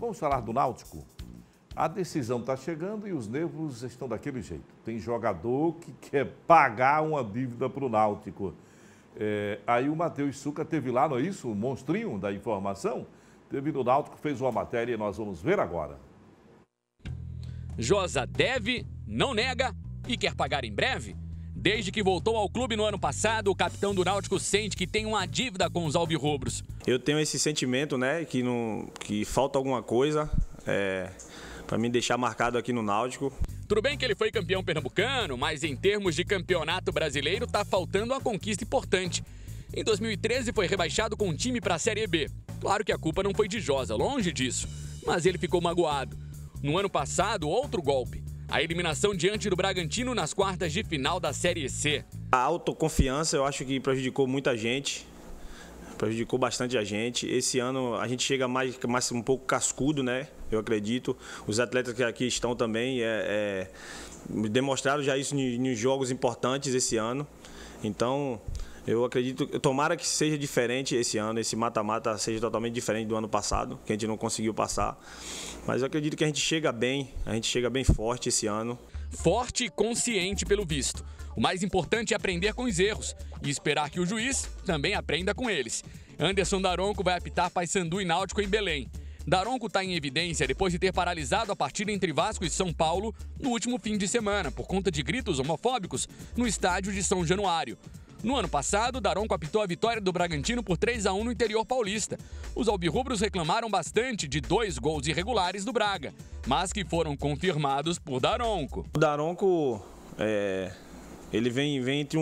Vamos falar do Náutico? A decisão está chegando e os nervos estão daquele jeito. Tem jogador que quer pagar uma dívida para o Náutico. Aí o Matheus Suca teve lá, não é isso? O monstrinho da informação. Teve no Náutico, fez uma matéria e nós vamos ver agora. Josa deve, não nega e quer pagar em breve? Desde que voltou ao clube no ano passado, o capitão do Náutico sente que tem uma dívida com os alvirrubros. Eu tenho esse sentimento, né, que falta alguma coisa para me deixar marcado aqui no Náutico. Tudo bem que ele foi campeão pernambucano, mas em termos de campeonato brasileiro tá faltando uma conquista importante. Em 2013 foi rebaixado com um time para a Série B. Claro que a culpa não foi de Josa, longe disso, mas ele ficou magoado. No ano passado, outro golpe. A eliminação diante do Bragantino nas quartas de final da Série C. A autoconfiança eu acho que prejudicou muita gente, prejudicou bastante a gente. Esse ano a gente chega mais um pouco cascudo, né? Eu acredito. Os atletas que aqui estão também demonstraram já isso nos jogos importantes esse ano. Então, eu acredito, tomara que seja diferente esse ano, esse mata-mata seja totalmente diferente do ano passado, que a gente não conseguiu passar. Mas eu acredito que a gente chega bem forte esse ano. Forte e consciente pelo visto. O mais importante é aprender com os erros e esperar que o juiz também aprenda com eles. Anderson Daronco vai apitar Paysandu e Náutico em Belém. Daronco está em evidência depois de ter paralisado a partida entre Vasco e São Paulo no último fim de semana, por conta de gritos homofóbicos no estádio de São Januário. No ano passado, Daronco apitou a vitória do Bragantino por 3-1 no interior paulista. Os alvirrubros reclamaram bastante de 2 gols irregulares do Braga, mas que foram confirmados por Daronco. O Daronco, ele vem entre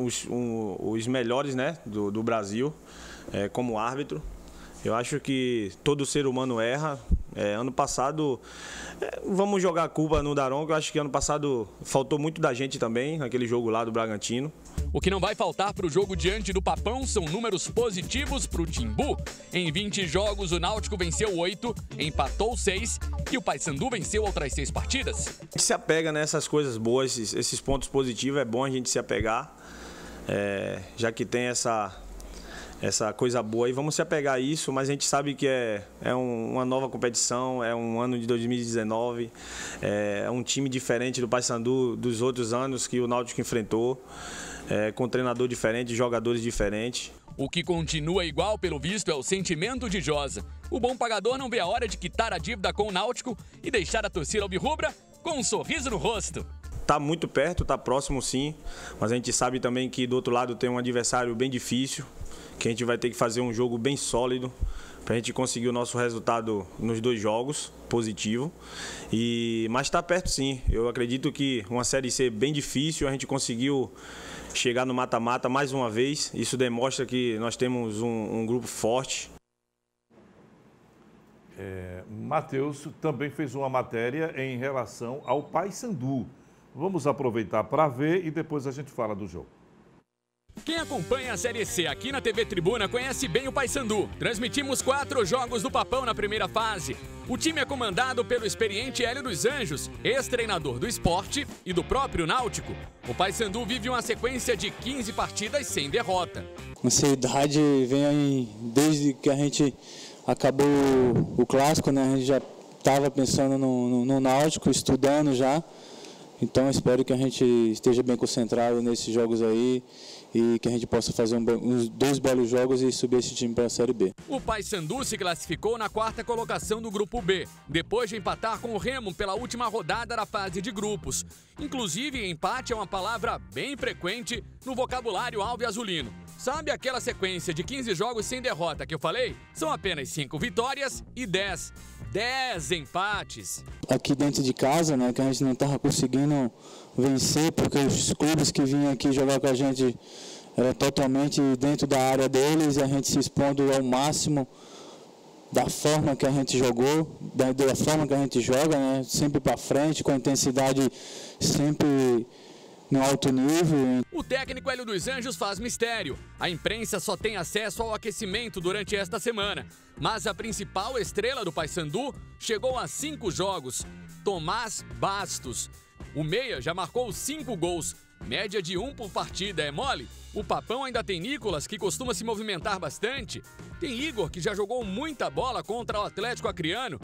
os melhores, né, do Brasil como árbitro. Eu acho que todo ser humano erra. Ano passado, vamos jogar a culpa no Daronco. Eu acho que ano passado faltou muito da gente também, naquele jogo lá do Bragantino. O que não vai faltar para o jogo diante do Papão são números positivos para o Timbu. Em 20 jogos, o Náutico venceu 8, empatou 6 e o Paysandu venceu outras 6 partidas. A gente se apega nessas coisas boas, esses pontos positivos, é bom a gente se apegar, já que tem essa coisa boa, e vamos se apegar a isso, mas a gente sabe que é uma nova competição, é um ano de 2019, é um time diferente do Paysandu dos outros anos que o Náutico enfrentou, com um treinador diferente, jogadores diferentes. O que continua igual, pelo visto, é o sentimento de Josa. O bom pagador não vê a hora de quitar a dívida com o Náutico e deixar a torcida alvirrubra com um sorriso no rosto. Está muito perto, está próximo sim, mas a gente sabe também que do outro lado tem um adversário bem difícil, que a gente vai ter que fazer um jogo bem sólido para a gente conseguir o nosso resultado nos 2 jogos, positivo. Mas está perto sim, eu acredito que uma Série C bem difícil, a gente conseguiu chegar no mata-mata mais uma vez, isso demonstra que nós temos um grupo forte. Matheus também fez uma matéria em relação ao Paysandu. Vamos aproveitar para ver e depois a gente fala do jogo. Quem acompanha a Série C aqui na TV Tribuna conhece bem o Paysandu. Transmitimos 4 jogos do Papão na primeira fase. O time é comandado pelo experiente Hélio dos Anjos, ex-treinador do Sport e do próprio Náutico. O Paysandu vive uma sequência de 15 partidas sem derrota. A ansiedade vem aí desde que a gente acabou o clássico, né? A gente já estava pensando no Náutico, estudando já. Então espero que a gente esteja bem concentrado nesses jogos aí e que a gente possa fazer uns 2 belos jogos e subir esse time para a Série B. O Paysandu se classificou na 4ª colocação do Grupo B, depois de empatar com o Remo pela última rodada da fase de grupos. Inclusive, empate é uma palavra bem frequente no vocabulário alvo-azulino. Sabe aquela sequência de 15 jogos sem derrota que eu falei? São apenas 5 vitórias e 10 empates. Aqui dentro de casa, né, que a gente não estava conseguindo vencer, porque os clubes que vinham aqui jogar com a gente eram totalmente dentro da área deles, e a gente se expondo ao máximo da forma que a gente jogou, da forma que a gente joga, né, sempre para frente, com a intensidade sempre no alto nível. O técnico Hélio dos Anjos faz mistério. A imprensa só tem acesso ao aquecimento durante esta semana. Mas a principal estrela do Paysandu chegou a 5 jogos. Tomás Bastos. O meia já marcou 5 gols. Média de 1 por partida, é mole? O Papão ainda tem Nicolas, que costuma se movimentar bastante. Tem Igor, que já jogou muita bola contra o Atlético Acreano.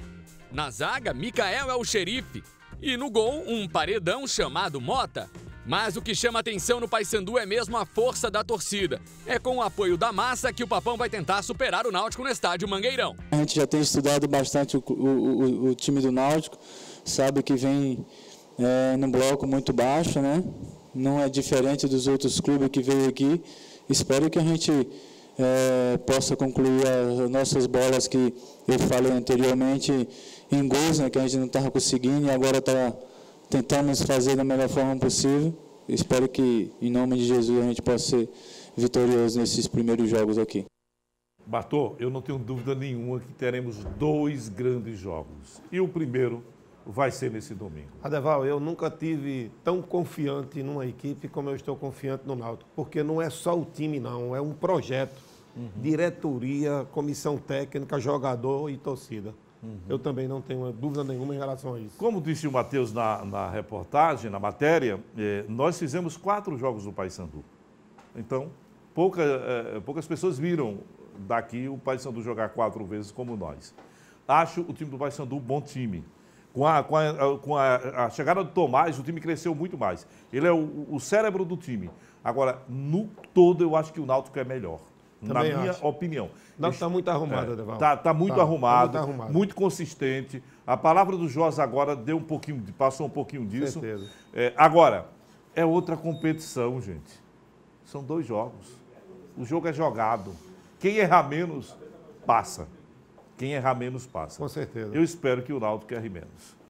Na zaga, Micael é o xerife. E no gol, um paredão chamado Mota. Mas o que chama atenção no Paysandu é mesmo a força da torcida. É com o apoio da massa que o Papão vai tentar superar o Náutico no estádio Mangueirão. A gente já tem estudado bastante o time do Náutico, sabe que vem num bloco muito baixo, né? Não é diferente dos outros clubes que veio aqui. Espero que a gente possa concluir as nossas bolas que eu falei anteriormente em gols, né, que a gente não estava conseguindo e agora tentamos fazer da melhor forma possível. Espero que, em nome de Jesus, a gente possa ser vitorioso nesses primeiros jogos aqui. Bartô, eu não tenho dúvida nenhuma que teremos 2 grandes jogos. E o primeiro vai ser nesse domingo. Adeval, eu nunca tive tão confiante numa equipe como eu estou confiante no Náutico, porque não é só o time, não, é um projeto. Diretoria, comissão técnica, jogador e torcida. Eu também não tenho dúvida nenhuma em relação a isso. Como disse o Matheus na reportagem, na matéria, nós fizemos 4 jogos do Paysandu. Então, poucas pessoas viram daqui o Paysandu jogar 4 vezes como nós. Acho o time do Paysandu um bom time. Com a chegada do Tomás, o time cresceu muito mais. Ele é o cérebro do time. Agora, no todo, eu acho que o Náutico é melhor. Também na minha acho. opinião. Não, está muito arrumado, Adeval. Está muito arrumado, muito arrumado, muito consistente. A palavra do Jorge agora passou um pouquinho disso. Certeza. Agora, é outra competição, gente. São 2 jogos. O jogo é jogado. Quem errar menos, passa. Quem errar menos, passa. Com certeza. Eu espero que o Náutico erre menos.